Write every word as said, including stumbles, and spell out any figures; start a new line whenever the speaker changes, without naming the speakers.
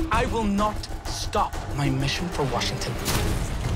I will not stop my mission for Washington.